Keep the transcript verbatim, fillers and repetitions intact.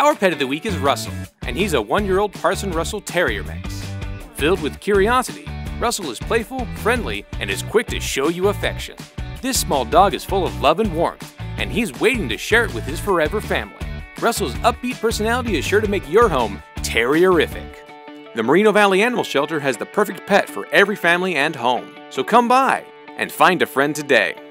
Our pet of the week is Russell, and he's a one-year-old Parson Russell Terrier mix. Filled with curiosity, Russell is playful, friendly, and is quick to show you affection. This small dog is full of love and warmth, and he's waiting to share it with his forever family. Russell's upbeat personality is sure to make your home terrierific. The Moreno Valley Animal Shelter has the perfect pet for every family and home. So come by and find a friend today.